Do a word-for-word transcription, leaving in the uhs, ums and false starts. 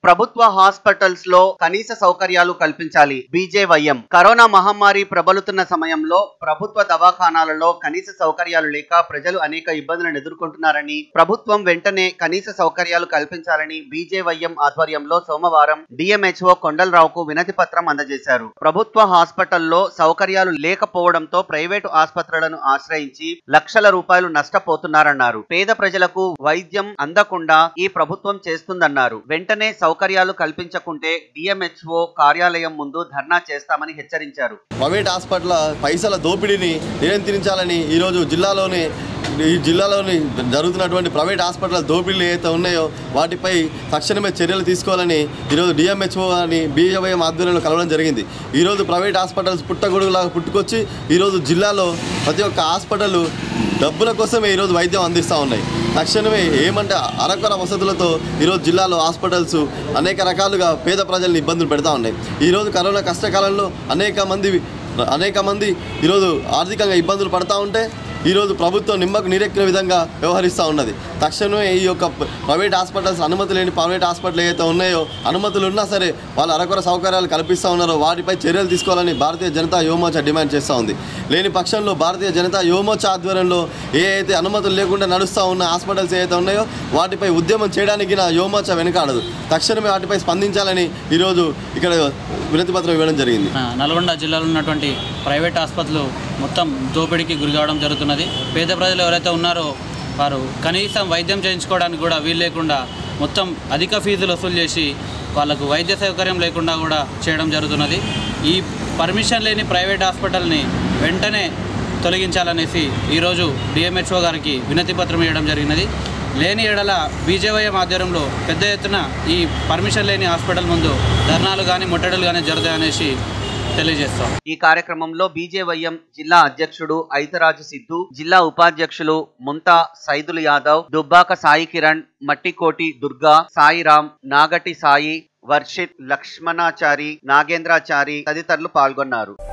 ప్రభుత్వ హాస్పిటల్స్ లో కనీస సౌకర్యాలు కల్పించాలి. బీజేవైఎం కరోనా మహమ్మారి ప్రబలుతున్న సమయంలో ప్రభుత్వ దవాఖానాలలో కనీస సౌకర్యాలు లేక ప్రజలు అనేక ఇబ్బందులను ఎదుర్కొంటున్నారని, ప్రభుత్వం వెంటనే కనీస సౌకర్యాలు కల్పించాలని బీజేవైఎం ఆధ్వర్యంలో సోమవారం డిఎంహెచ్ఓ కొండలరావుకు వినతి పత్రం అందజేశారు. ప్రభుత్వ హాస్పిటల్లో సౌకర్యాలు లేకపోవడంతో ప్రైవేటు ఆసుపత్రులను ఆశ్రయించి లక్షల రూపాయలు నష్టపోతున్నారన్నారు. పేద ప్రజలకు వైద్యం అందకుండా ఈ ప్రభుత్వం చేస్తుందన్నారు. వెంటనే సౌకర్యాలు కల్పించకుంటే డిఎంహెచ్ఓ కార్యాలయం ముందు ధర్నా చేస్తామని హెచ్చరించారు. ప్రైవేట్ హాస్పిటల్ పైసల దోపిడీని నియంత్రించాలని ఈరోజు జిల్లాలోని ఈ జిల్లాలోని జరుగుతున్నటువంటి ప్రైవేట్ హాస్పిటల్ దోపిడీలు ఏవైతే ఉన్నాయో వాటిపై తక్షణమే చర్యలు తీసుకోవాలని ఈరోజు డిఎంహెచ్ఓ అని బీజేవైఎం ఆధ్వర్యంలో కలవడం జరిగింది. ఈరోజు ప్రైవేట్ హాస్పిటల్స్ పుట్టగొడుగులాగా పుట్టుకొచ్చి ఈరోజు జిల్లాలో ప్రతి ఒక్క హాస్పిటల్ డబ్బుల కోసమే ఈరోజు వైద్యం అందిస్తూ ఉన్నాయి. తక్షణమే ఏమంటే అరకొర వసతులతో ఈరోజు జిల్లాలో హాస్పిటల్స్ అనేక రకాలుగా పేద ప్రజల్ని ఇబ్బందులు పెడతా ఉన్నాయి. ఈరోజు కరోనా కష్టకాలంలో అనేక మంది అనేక మంది ఈరోజు ఆర్థికంగా ఇబ్బందులు పడతా ఉంటే ఈరోజు ప్రభుత్వం నిమ్మకు నీరెక్కిన విధంగా వ్యవహరిస్తూ ఉన్నది. తక్షణమే ఈ యొక్క ప్రైవేట్ హాస్పిటల్స్ అనుమతి లేని ప్రైవేట్ హాస్పిటల్ ఏవైతే ఉన్నాయో అనుమతులు ఉన్నా సరే వాళ్ళు అరకొర సౌకర్యాలు కల్పిస్తూ ఉన్నారో వాటిపై చర్యలు తీసుకోవాలని భారతీయ జనతా యువమోర్చా డిమాండ్ చేస్తూ ఉంది. లేని పక్షంలో భారతీయ జనతా యువమోర్చా ఆధ్వర్యంలో ఏ అయితే అనుమతులు లేకుండా నడుస్తూ ఉన్న హాస్పిటల్స్ ఏవైతే ఉన్నాయో వాటిపై ఉద్యమం చేయడానికి నా యువమోర్చా వెనుకాడదు. తక్షణమే వాటిపై స్పందించాలని ఈరోజు ఇక్కడ వినతి పత్రం ఇవ్వడం జరిగింది. నల్గొండ జిల్లాలో ఉన్నటువంటి ప్రైవేట్ ఆసుపత్రులు మొత్తం దోపిడీకి గురి కావడం జరుగుతున్నది. పేద ప్రజలు ఎవరైతే ఉన్నారో వారు కనీసం వైద్యం చేయించుకోవడానికి కూడా వీలు లేకుండా మొత్తం అధిక ఫీజులు వసూలు చేసి వాళ్ళకు వైద్య సౌకర్యం లేకుండా కూడా చేయడం జరుగుతున్నది. ఈ పర్మిషన్ లేని ప్రైవేట్ హాస్పిటల్ని వెంటనే తొలగించాలనేసి ఈరోజు డిఎంహెచ్ఓ గారికి వినతి పత్రం ఇవ్వడం జరిగినది. లేని ఎడల బీజేవైఎం ఆధ్వర్యంలో పెద్ద ఎత్తున ఈ పర్మిషన్ లేని హాస్పిటల్ ముందు ధర్నాలు కానీ ముట్టడులు కానీ జరుగుతాయనేసి తెలియజేస్తాం. ఈ కార్యక్రమంలో బీజేవైఎం జిల్లా అధ్యక్షుడు ఐతరాజు సిద్ధు, జిల్లా ఉపాధ్యక్షులు ముంతా సైదులు యాదవ్, దుబ్బాక సాయి కిరణ్, మట్టికోటి దుర్గా, సాయిరాం, నాగటి సాయి, వర్షిత్, లక్ష్మణాచారి, నాగేంద్రాచారి తదితరులు పాల్గొన్నారు.